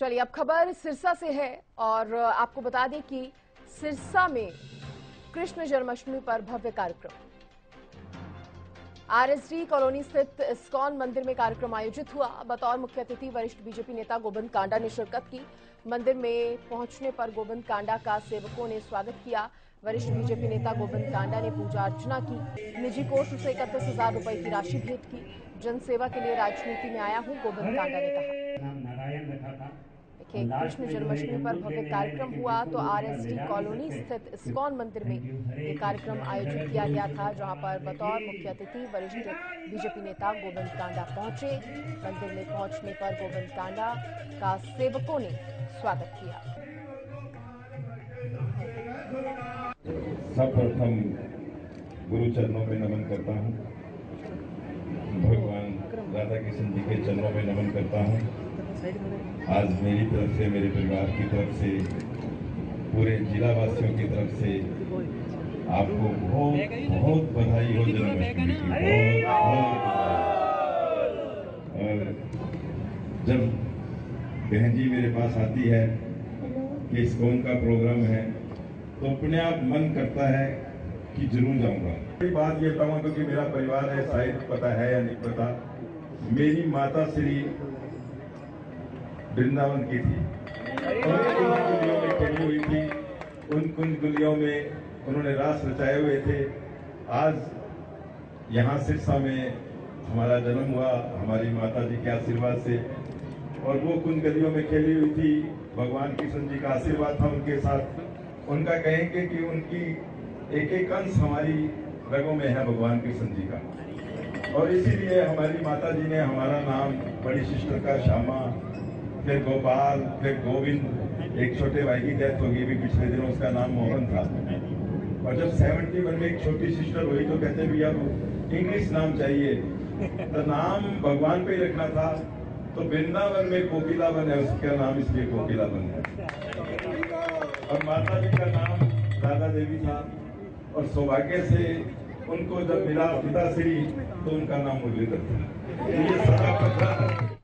चलिए अब खबर सिरसा से है और आपको बता दें कि सिरसा में कृष्ण जन्माष्टमी पर भव्य कार्यक्रम आरएसडी कॉलोनी स्थित इस्कॉन मंदिर में कार्यक्रम आयोजित हुआ। बतौर मुख्य अतिथि वरिष्ठ बीजेपी नेता गोविंद कांडा ने शिरकत की। मंदिर में पहुंचने पर गोविंद कांडा का सेवकों ने स्वागत किया। वरिष्ठ बीजेपी नेता गोविंद कांडा ने पूजा अर्चना की। निजी कोष से 31,000 रुपए की राशि भेंट की। जनसेवा के लिए राजनीति में आया हूं, गोविंद कांडा ने कहा। देखिए, कृष्ण जन्माष्टमी पर भव्य कार्यक्रम हुआ तो आरएसडी कॉलोनी स्थित इस्कॉन मंदिर में ये कार्यक्रम आयोजित किया गया था, जहां पर बतौर मुख्य अतिथि वरिष्ठ बीजेपी नेता गोविंद कांडा पहुंचे। मंदिर में पहुंचने पर गोविंद कांडा का सेवकों ने स्वागत किया। सर्वप्रथम गुरु चरणों में नमन करता हूं, भगवान राधा कृष्ण जी के चरणों में नमन करता हूं। आज मेरी तरफ से, मेरे परिवार की तरफ से, पूरे जिला वासियों की तरफ से आपको बहुत बहुत बधाई हो जन्माष्टमी की। और जब बहन जी मेरे पास आती है कि इस्कॉन का प्रोग्राम है तो अपने आप मन करता है कि जरूर जाऊंगा। एक बात ये बताऊंगा क्योंकि मेरा परिवार है, शायद पता है या नहीं पता, मेरी माता श्री वृंदावन की थी। उन गुलियों में खेली हुई थी, उन गुलियों में उन्होंने रास रचाए हुए थे। आज यहाँ सिरसा में हमारा जन्म हुआ हमारी माता जी के आशीर्वाद से, और वो कुंज गलियों में खेली हुई थी। भगवान कृष्ण जी का आशीर्वाद था उनके साथ। उनका कहेंगे कि उनकी एक एक अंश हमारी रगों में है भगवान कृष्ण जी का, और इसीलिए हमारी माता जी ने हमारा नाम, बड़ी सिस्टर का श्यामा, फिर गोपाल, फिर गोविंद, एक छोटे भाई की डेथ होगी भी पिछले दिनों, उसका नाम मोहन था। और जब 71 में एक छोटी सिस्टर हुई तो कहते भैया इंग्लिश नाम चाहिए, तो नाम भगवान पे ही रखना था। तो वृंदावन में कोकिलावन है, उसका नाम इसलिए कोकिलावन है। और माता जी का नाम राधा देवी था, और सौभाग्य से उनको जब मिला पिताश्री तो उनका नाम मुरलीधर था। ये सदा